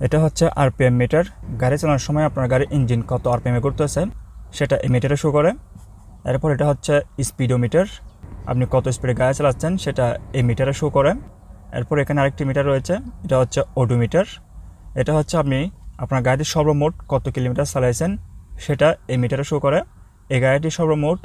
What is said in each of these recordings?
এটা হচ্ছে RPM meter. গাড়ি চালানোর সময় আপনার গাড়ির ইঞ্জিন কত আরপিএমে ঘুরতেছে সেটা এই মিটারে শো করে। এরপর এটা হচ্ছে স্পিডোমিটার, আপনি কত স্পিডে গাড়ি চালাচ্ছেন সেটা এই মিটারে শো করে। এরপর এখানে আরেকটি মিটার রয়েছে, এটা হচ্ছে ওডোমিটার। এটা হচ্ছে আপনি আপনার গাড়িটি সর্বমোট কত কিলোমিটার চালাইছেন সেটা এই মিটারে শো করে। এই গাড়িটি সর্বমোট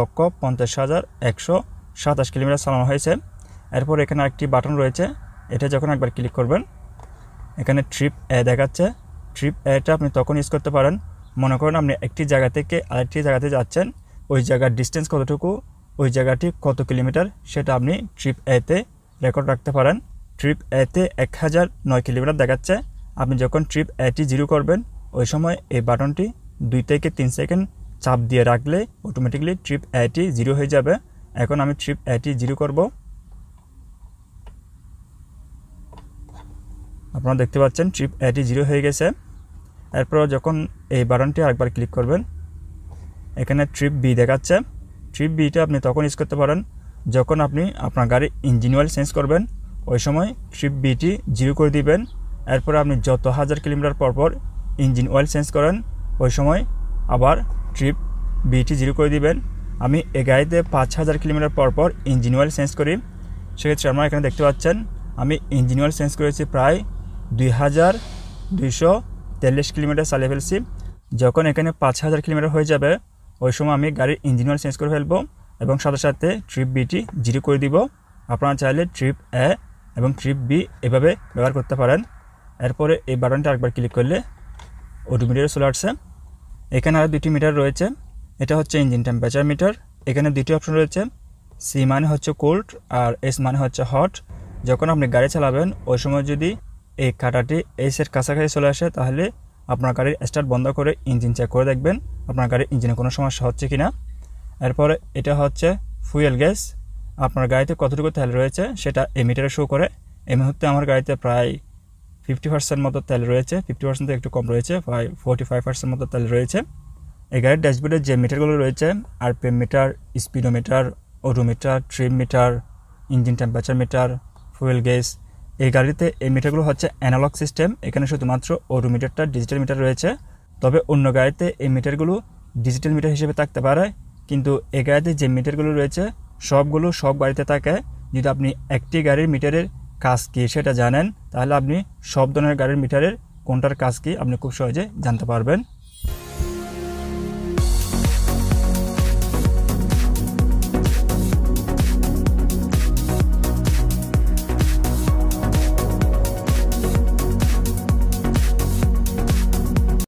1,50,127 কিলোমিটার চালানো হয়েছে। এরপর এখানে আরেকটি বাটন রয়েছে, এটা যখন একবার ক্লিক করবেন এখানে ট্রিপ এ দেখাচ্ছে। ট্রিপ এটা আপনি তখন ইউজ করতে পারেন, মনে করেন আপনি একটি জায়গা থেকে আরেকটি জায়গাতে যাচ্ছেন, ওই জায়গার ডিস্টেন্স কতটুকু, ওই জায়গাটি কত কিলোমিটার সেটা আপনি ট্রিপ এতে রেকর্ড রাখতে পারেন। ট্রিপ এতে 1009 কিলোমিটার দেখাচ্ছে। আপনি যখন ট্রিপ এটি জিরো করবেন ওই সময় এই বাটনটি 2 থেকে 3 সেকেন্ড চাপ দিয়ে রাখলে অটোমেটিকলি ট্রিপ এটি জিরো হয়ে যাবে। এখন আমি ট্রিপ এটি জিরো করব। আপনারা দেখতে পাচ্ছেন ট্রিপ এটি জিরো হয়ে গেছে। এরপর যখন এই বাটনটি আরেকবার ক্লিক করবেন এখানে ট্রিপ বি দেখাচ্ছে। ট্রিপ বিটা আপনি তখন ইউজ করতে পারেন যখন আপনি আপনার গাড়ির ইঞ্জিন অয়েল চেঞ্জ করবেন, ওই সময় ট্রিপ বিটি জিরো করে দিবেন। এরপর আপনি যত 1000 কিলোমিটার পর ইঞ্জিন অয়েল চেঞ্জ করেন ওই সময় আবার ট্রিপ বিটি জিরো করে দিবেন। আমি এই গাড়িতে 5000 কিলোমিটার পর ইঞ্জিন অয়েল চেঞ্জ করি, সেক্ষেত্রে আপনারা এখানে দেখতে পাচ্ছেন আমি ইঞ্জিন অয়েল চেঞ্জ করেছি প্রায় 2243 কিলোমিটার চালিয়ে ফেলছি। যখন এখানে 5000 কিলোমিটার হয়ে যাবে ওই সময় আমি গাড়ির ইঞ্জিন অয়েল চেঞ্জ করে ফেলবো এবং সাথে সাথে ট্রিপ বিটি জিরো করে দিব। আপনারা চাইলে ট্রিপ এ এবং ট্রিপ বি এভাবে ব্যবহার করতে পারেন। এরপরে এই বাটনটা আরেকবার ক্লিক করলে অটোমিটারে চলে আসছে। এখানে আরও দুটি মিটার রয়েছে, এটা হচ্ছে ইঞ্জিন টেম্পারেচার মিটার। এখানে দুটি অপশন রয়েছে, সি মানে হচ্ছে কোল্ড আর এস মানে হচ্ছে হট। যখন আপনি গাড়ি চালাবেন ওই সময় যদি এই কাঁটাটি এসের কাছাকাছি চলে আসে তাহলে আপনার গাড়ির স্টার্ট বন্ধ করে ইঞ্জিন চেক করে দেখবেন আপনার গাড়ির ইঞ্জিনে কোনো সমস্যা হচ্ছে কিনা। এরপরে এটা হচ্ছে ফুয়েল গ্যাস, আপনার গাড়িতে কতটুকু তেল রয়েছে সেটা এই মিটারে শো করে। এই মুহূর্তে আমার গাড়িতে প্রায় 50% মতো তেল রয়েছে, 50% থেকে একটু কম রয়েছে, প্রায় 45% মতো তেল রয়েছে। এই গাড়ির ড্যাশবোর্ডে যে মিটারগুলো রয়েছে RPM meter, speedometer, odometer, trip meter, engine temperature meter, fuel gas, এই গাড়িতে এই মিটারগুলো হচ্ছে অ্যানালগ সিস্টেম। এখানে শুধুমাত্র ওডোমিটারটা ডিজিটাল মিটার রয়েছে, তবে অন্য গাড়িতে এই মিটারগুলো ডিজিটাল মিটার হিসেবে থাকতে পারে, কিন্তু এই গাড়িতে যে মিটারগুলো রয়েছে সবগুলো সব গাড়িতে থাকে। যদি আপনি একটি গাড়ির মিটারের কাজ কী সেটা জানেন তাহলে আপনি সব ধরনের গাড়ির মিটারের কোনটার কাজ কী আপনি খুব সহজে জানতে পারবেন।